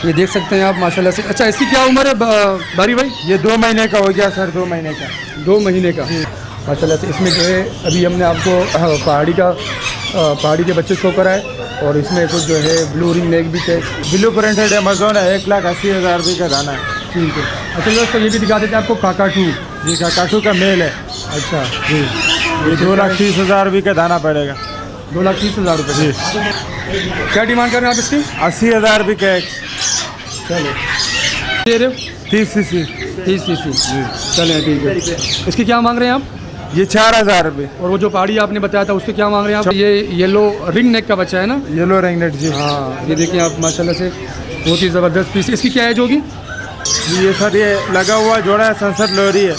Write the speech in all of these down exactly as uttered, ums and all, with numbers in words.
ये देख सकते हैं आप माशाल्लाह से। अच्छा, इसकी क्या उम्र है बारी भाई? ये दो महीने का हो गया सर, दो महीने का दो महीने का माशाल्लाह से। इसमें जो है अभी हमने आपको पहाड़ी का पहाड़ी के बच्चे शो कराए और इसमें कुछ जो है ब्लू रिंग नेक भी है, ब्लू प्रिंटेड अमेजोन है, एक लाख अस्सी हज़ार रुपये का दाना है। ठीक है। अच्छा दोस्तों, ये भी दिखा देते हैं आपको काकाटू। जी काकाटू का मेल है। अच्छा जी, ये दो लाख तीस हज़ार रुपये का दाना पड़ेगा। दो लाख तीस हज़ार रुपये जी। क्या डिमांड कर रहे हैं आप इसकी? अस्सी हज़ार रुपये का एक। चलो दे रहे हो? तीस सी सी तीस सी सी जी। चलें ठीक है। इसकी क्या मांग रहे हैं आप? ये चार हज़ार रुपये। और वो जो पहाड़ी आपने बताया था उसके क्या मांग रहे हैं आप? ये येलो रिंग नेक का बच्चा है ना? येलो रिंग नेक जी। हाँ, ये देखिए आप माशाल्लाह से बहुत ही ज़बरदस्त पीस। इसकी क्या एज होगी? ये सर ये लगा हुआ जोड़ा है, सनसेट लोरी है।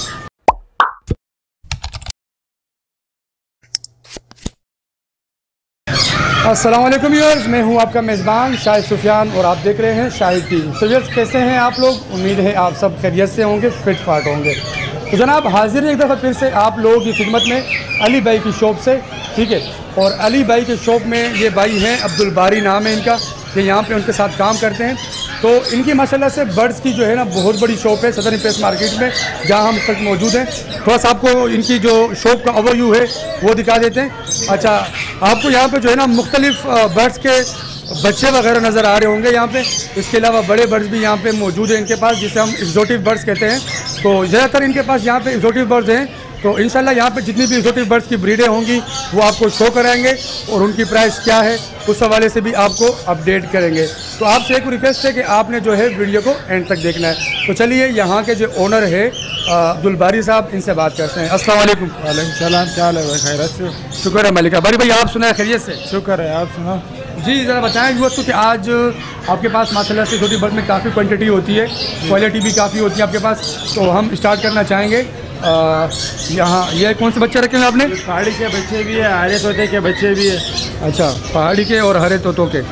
अस्सलाम वालेकुम व्यूअर्स, मैं हूं आपका मेज़बान शाहिद सुफियान और आप देख रहे हैं शाहिद टीवी। तो व्यूअर्स, कैसे हैं आप लोग? उम्मीद है आप सब खैरियत से होंगे, फिट फाट होंगे। तो जनाब हाजिर है एक दफ़ा फिर से आप लोगों की खिदमत में अली भाई की शॉप से, ठीक है। और अली भाई के शॉप में ये भाई हैं, अब्दुल बारी नाम है इनका, ये यहाँ पे उनके साथ काम करते हैं। तो इनकी माशाल्लाह से बर्ड्स की जो है ना बहुत बड़ी शॉप है सदर प्रेस मार्केट में, जहाँ हम तक मौजूद हैं। थोड़ा सा आपको इनकी जो शॉप का ओवरव्यू है वो दिखा देते हैं। अच्छा, आपको यहाँ पे जो है ना मुख्तलिफ बर्ड्स के बच्चे वगैरह नज़र आ रहे होंगे यहाँ पे। इसके अलावा बड़े बर्ड्स भी यहाँ पे मौजूद हैं इनके पास, जिसे हम एक्जोटिक बर्ड्स कहते हैं। तो ज़्यादातर इनके पास यहाँ पे एक्जोटिक बर्ड्स हैं। तो इंशाल्लाह यहाँ पे जितनी भी एक्जोटिक बर्ड्स की ब्रीडें होंगी वो आपको शो कराएंगे और उनकी प्राइस क्या है उस हवाले से भी आपको अपडेट करेंगे। तो आपसे एक रिक्वेस्ट है कि आपने जो है वीडियो को एंड तक देखना है। तो चलिए यहाँ के जो ओनर है अब्दुल बारी साहब, इनसे बात करते हैं। अस्सलाम वालेकुम। वालेकुम सलाम। क्या हाल है भाई? खैरियत से? शुक्र है मालिका। बारी भाई आप सुना है खैरियत से? शुक्र है, आप सुना जी। ज़रा बताएं व्यूअर्स को कि आज आपके पास माशाल्लाह से छोटी बर्ड में काफ़ी क्वांटिटी होती है, क्वालिटी भी काफ़ी होती है आपके पास। तो हम स्टार्ट करना चाहेंगे। यहाँ ये कौन से बच्चे रखे हैं आपने? पहाड़ी के बच्चे भी है, हरे तोते के बच्चे भी है। अच्छा, पहाड़ी के और हरे तोतों के।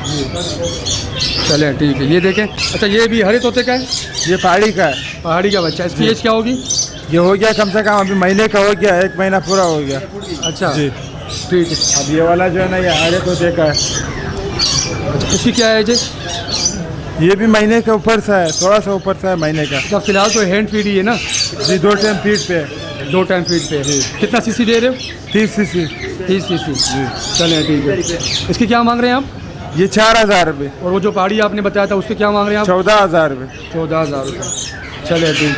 चलें ठीक है, ये देखें। अच्छा, ये भी हरे तोते का है? ये पहाड़ी का है। पहाड़ी का बच्चा। इसकी एज क्या होगी? ये हो गया कम से कम अभी महीने का हो गया, एक महीना पूरा हो गया। अच्छा जी ठीक है। अब ये वाला जो है ना ये हरे तोते का है। अच्छा, इसकी क्या एज है? ये भी महीने के ऊपर सा है, थोड़ा सा ऊपर सा है महीने का। अच्छा, फिलहाल तो हैंड फीड ही है ना? जी, दो टाइम फीड पे। दो टाइम फीड पे। कितना सीसी दे रहे हो? तीस सी सी। तीस सीसी जी। चलें ठीक है। इसकी क्या मांग रहे हैं आप? ये चार हज़ार रुपये। और वो जो पहाड़ी आपने बताया था उसके क्या मांग रहे हैं आप? चौदह हज़ार रुपये। चौदह हज़ार रुपये। चले ठीक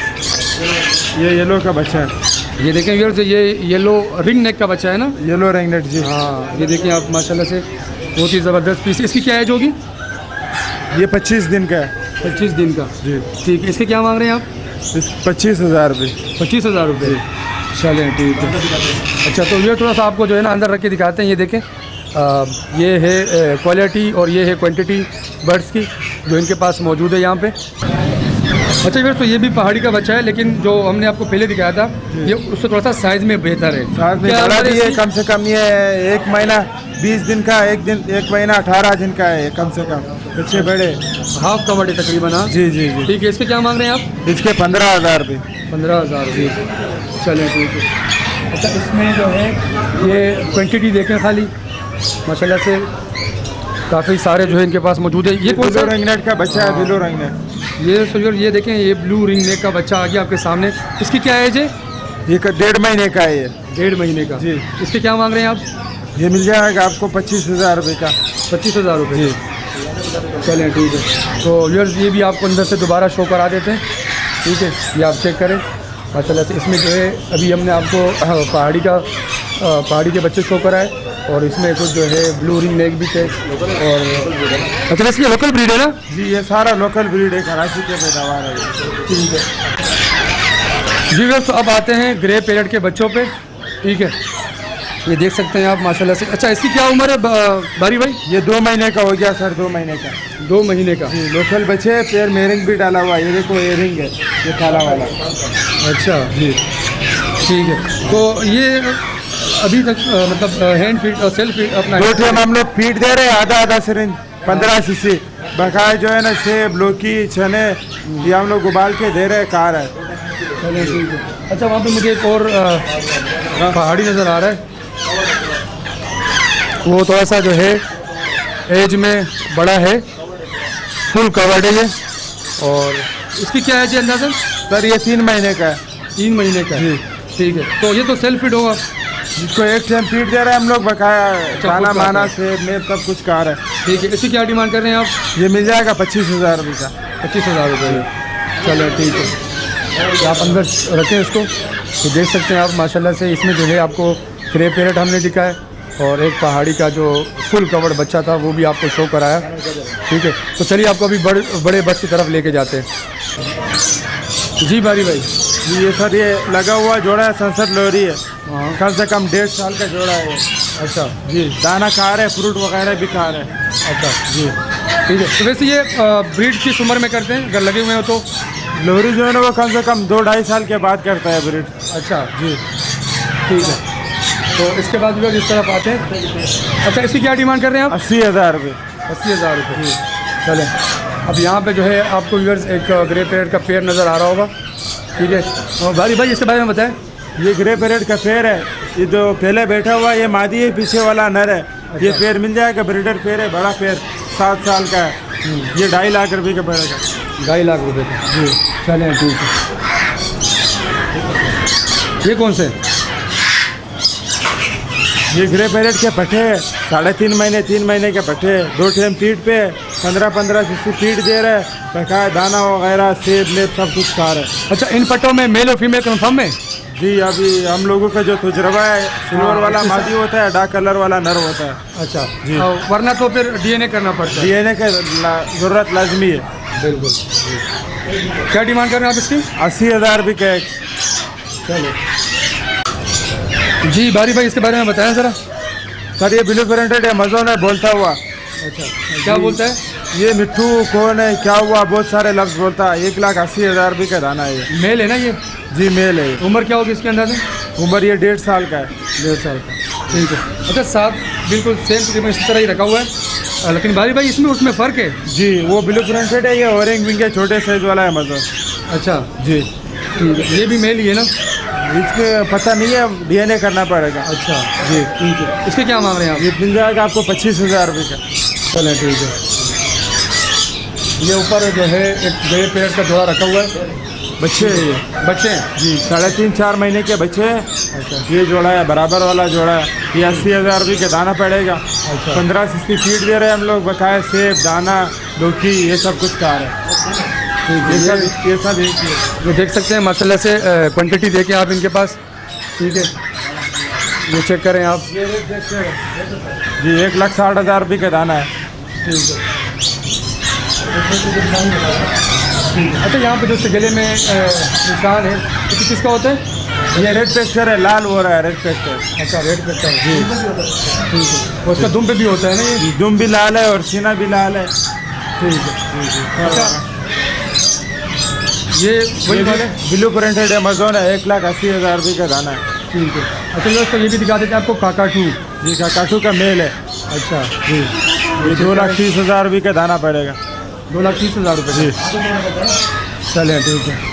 है। ये येलो का बच्चा है। ये देखें व्यूअर्स, ये येलो रिंग नेक का बच्चा है ना? येलो रिंग नेक जी। हाँ, ये देखें आप माशाल्लाह से बहुत ही ज़बरदस्त पीस। इसकी क्या एज होगी? ये पच्चीस दिन का है। पच्चीस दिन का जी। ठीक है। इसके क्या मांग रहे हैं आप? इस पच्चीस हज़ार रुपये। पच्चीस हज़ार रुपये। चलें ठीक है। अच्छा, तो ये थोड़ा सा आपको जो है ना अंदर रख के दिखाते हैं। ये देखें, आ, ये है क्वालिटी और ये है क्वांटिटी बर्ड्स की जो इनके पास मौजूद है यहाँ पे। अच्छा व्यूअर्स, तो ये भी पहाड़ी का बच्चा है, लेकिन जो हमने आपको पहले दिखाया था ये उससे थोड़ा सा साइज़ में बेहतर है। साइज़ में बड़ा भी है, कम से कम ये एक महीना बीस दिन का, एक दिन एक महीना अठारह दिन का है कम से कम। बच्चे बड़े हाफ का बड़े तकरीबन। हाँ जी जी जी। ठीक है। इसके क्या मांग रहे हैं आप? इसके पंद्रह हज़ार रुपये। पंद्रह हज़ार रुपये। चलें ठीक है। अच्छा, इसमें जो है ये क्वांटिटी देखें खाली माशाल्लाह से काफ़ी सारे जो है इनके पास मौजूद है। ये कौन सा रिंग नेक का बच्चा है? Blue ring neck. ये सोल्जर, ये देखें, ये ब्लू रिंग नेक का बच्चा आ गया आपके सामने। इसकी क्या एज है? ये डेढ़ महीने का है। ये डेढ़ महीने का जी। इसके क्या मांग रहे हैं आप? ये मिल जाएगा आपको पच्चीस हज़ार रुपये का। पच्चीस हज़ार रुपये जी। चलें ठीक है। तो व्यूअर्स, ये भी आपको अंदर से दोबारा शो करा देते हैं, ठीक है। ये आप चेक करें माशाल्लाह से। इसमें जो है अभी हमने आपको पहाड़ी का पहाड़ी के बच्चे शो कराए और इसमें कुछ जो है ब्लू रिंग नेक भी थे। और अच्छा, इसकी लोकल ब्रीड है ना? जी, ये सारा लोकल ब्रीड है, कराची के पैदावार है। ठीक है जी व्यूअर्स, तो अब आते हैं ग्रे पैरेट के बच्चों पे, ठीक है। ये देख सकते हैं आप माशाल्लाह से। अच्छा, इसकी क्या उम्र है बारी भाई? ये दो महीने का हो गया सर, दो महीने का। दो महीने का जी। लोकल बच्चे, पैर में रिंग भी डाला हुआ है। ये देखो, ये रिंग है, ये काला वाला। अच्छा जी, ठीक है। तो ये अभी तक आ, मतलब हैंड फीड और सेल्फ फीड अपना दो टाइम हम लोग फीड दे रहे हैं, आधा आधा सिरिंज पंद्रह सीसी। बकाया जो है ना सेब, लौकी, चने ये हम लोग उबाल के दे रहे हैं, कार है। चलिए ठीक है। अच्छा, वहाँ पे मुझे एक और पहाड़ी नज़र आ रहा है, वो थोड़ा सा जो है एज में बड़ा है। फुल कवर्ड है ये। और इसकी क्या है जी अंदाज़न? सर ये तीन महीने का है। तीन महीने का है, ठीक है। तो ये तो सेल्फ फीड होगा, जिसको एक टाइम फीड दे रहे हैं हम लोग, बकाया खाना माना से मेर सब कुछ कार है। ठीक है। इसकी क्या डिमांड कर रहे हैं आप? ये मिल जाएगा पच्चीस हज़ार रुपये का। पच्चीस हज़ार रुपये चलो ठीक है। तो आप अंदर रखें इसको, तो देख सकते हैं आप माशाल्लाह से। इसमें जो है आपको ग्रे पैरेट हमने दिखाया और एक पहाड़ी का जो फुल कवर्ड बच्चा था वो भी आपको शो कराया, ठीक है। तो चलिए आपको अभी बड़े बड़े बस की तरफ लेके जाते हैं। जी बारी भाई, जी ये सर ये लगा हुआ जोड़ा है, सनसेट लोरी है, कम से कम डेढ़ साल का जोड़ा है। अच्छा जी, दाना खा रहे, फ्रूट वगैरह भी खा रहे। अच्छा जी, ठीक है। तो वैसे ये ब्रीड किस उम्र में करते हैं अगर लगे हुए हो तो? लोरी जो है ना वो कम से कम दो ढाई साल के बाद करता है ब्रीड। अच्छा जी, ठीक है। तो इसके बाद भी इस तरफ आते हैं। अच्छा, इसकी क्या डिमांड कर रहे हैं आप? अस्सी हज़ार रुपये। अस्सी हज़ार रुपये चलें। अब यहाँ पे जो है आपको व्यूअर्स एक ग्रे पैरेट का पेयर नज़र आ रहा होगा, ठीक है। और भाई भाई इसके बारे में बताएं। ये ग्रे पैरेट का पेयर है, ये जो पहले बैठा हुआ है ये मादी है, पीछे वाला नर है। अच्छा। ये पेयर मिल जाएगा, ब्रीडर पेयर है, बड़ा पेयर, सात साल का है। ये ढाई लाख रुपये का पड़ेगा। ढाई लाख रुपये का जी, चलें ठीक है। ये कौन से? ये ग्रे पैरेट के पट्टे है, साढ़े तीन महीने तीन महीने के पट्टे है, दो टाइम फीड पे पंद्रह पंद्रह से फीड दे रहे हैं, बकाया दाना वगैरह सेब लेब सब कुछ खा रहे हैं। अच्छा, इन पट्टों में मेल और फीमेल कन्फर्म है? जी, अभी हम लोगों का जो तजुर्बा है, सिल्वर वाला मादी होता है, डार्क कलर वाला नर होता है। अच्छा जी, वरना तो फिर डीएनए करना पड़ता है। डीएनए का ज़रूरत लाजमी है। बिल्कुल। क्या डिमांड कर रहे हैं आप इसकी? अस्सी हज़ार रुपये का एक। चलो जी, बारी भाई इसके बारे में बताएं ज़रा। सर ये ब्लू प्रिंटेड है, अमेज़न है, बोलता हुआ। अच्छा, क्या बोलता है? ये मिट्टू कौन है, क्या हुआ, बहुत सारे लफ्ज़ बोलता है। एक लाख अस्सी हज़ार रुपये का दाना है ये। मेल है ना ये? जी मेल है। उम्र क्या होगी इसके अंदाज़े? उम्र ये डेढ़ साल का है। डेढ़ साल का, ठीक है। अच्छा, साथ बिल्कुल सेम तकरीबन इसी तरह ही रखा हुआ है, लेकिन बारी भाई इसमें उसमें फ़र्क है। जी, वो ब्लू प्रिंटेड है, ये ऑरेंज विंग है, छोटे साइज़ वाला है अमेज़न। अच्छा जी, ठीक है। ये भी मेल ही है ना? इसके पता नहीं है, डीएनए करना पड़ेगा। अच्छा जी, ठीक है। इसके क्या मांग रहे हैं आप? ये मिल जाएगा आपको पच्चीस हज़ार रुपये का। चलें ठीक है। ये ऊपर जो है एक ग्रे पैरेट का जोड़ा रखा हुआ है, बच्चे हैं ये। बच्चे हैं जी, साढ़े तीन चार महीने के बच्चे हैं। अच्छा, ये जोड़ा है, बराबर वाला जोड़ा है। ये अस्सी हज़ार रुपये का दाना पड़ेगा। अच्छा, पंद्रह सिक्सटी फीड दे रहे हैं हम लोग, बकाया सेब दाना लौकी ये सब कुछ खा रहे हैं। ठीक ये है। सब ये सब एक ही है। ये देख सकते हैं माशाल्लाह से क्वांटिटी देखें आप इनके पास, ठीक है। ये चेक करें आप। जी, एक लाख साठ हज़ार रुपये का दाना है। ठीक है। अच्छा, यहाँ पे जो इसके गले में निशान है तो किसका होता है? ये रेड पेस्टर है, लाल हो रहा है रेड पेस्टर। अच्छा, रेड पेस्टर जी, ठीक है। उसका दुम पे भी होता है ना ये? दुम भी लाल है और सीना भी लाल है। ठीक है। अच्छा, ये वही वाले ब्लू प्रिंटेड अमेज़न है, एक लाख अस्सी हज़ार रुपये का दाना है। ठीक है। अच्छा, दोस्तों ये भी दिखा देते हैं आपको काकाटू। जी, काकाटू का मेल है। अच्छा जी, ये दो लाख तीस हज़ार रुपये का दाना पड़ेगा। दो लाख तीस हज़ार रुपये जी, चलें ठीक है।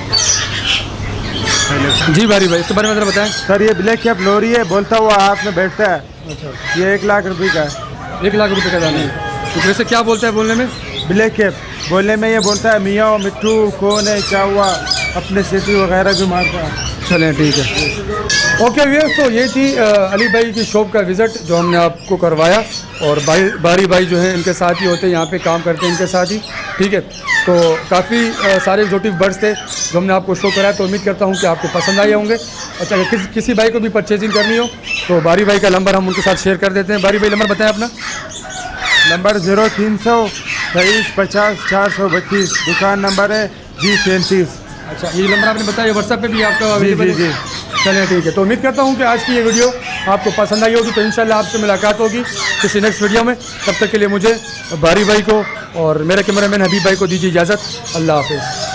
जी बारी भाई इसके बारे में ज़रा बताएं। सर ये ब्लैक कैप लोरी है, बोलता हुआ हाथ में बैठता है। अच्छा, ये एक लाख रुपये का है। एक लाख रुपये का दाना है। तो वैसे क्या बोलता है बोलने में? ब्लैक कैप बोलने में ये बोलता है मियाँ मिट्टू कौन है, क्या हुआ, अपने सीटी वगैरह भी मारता है। चलें ठीक है। ओके व्यूअर्स, तो ये थी अली भाई की शॉप का विज़िट जो हमने आपको करवाया। और भाई बारी भाई जो है इनके साथ ही होते हैं, यहाँ पे काम करते हैं इनके साथ ही, ठीक है। तो काफ़ी सारे एक्जोटिक बर्ड्स थे जो हमने आपको शो कराया, तो उम्मीद करता हूँ कि आपको पसंद आए होंगे। अच्छा, अगर किस, किसी भाई को भी परचेजिंग करनी हो तो बारी भाई का नंबर हम उनके साथ शेयर कर देते हैं। बारी भाई नंबर बताएं अपना। नंबर ज़ीरो तीन सौ तेईस पचास चार सौ बत्तीस, दुकान नंबर है जी सैंतीस। अच्छा, ये नंबर आपने बताया, व्हाट्सएप पे भी आपका जी जी जी। चलिए ठीक है। तो उम्मीद करता हूँ कि आज की ये वीडियो आपको पसंद आई होगी। तो इंशाल्लाह आपसे मुलाकात होगी किसी नेक्स्ट वीडियो में। तब तक के लिए मुझे बारी भाई को और मेरे कैमरामैन हबीब भाई को दीजिए इजाज़त। अल्लाह हाफ़िज़।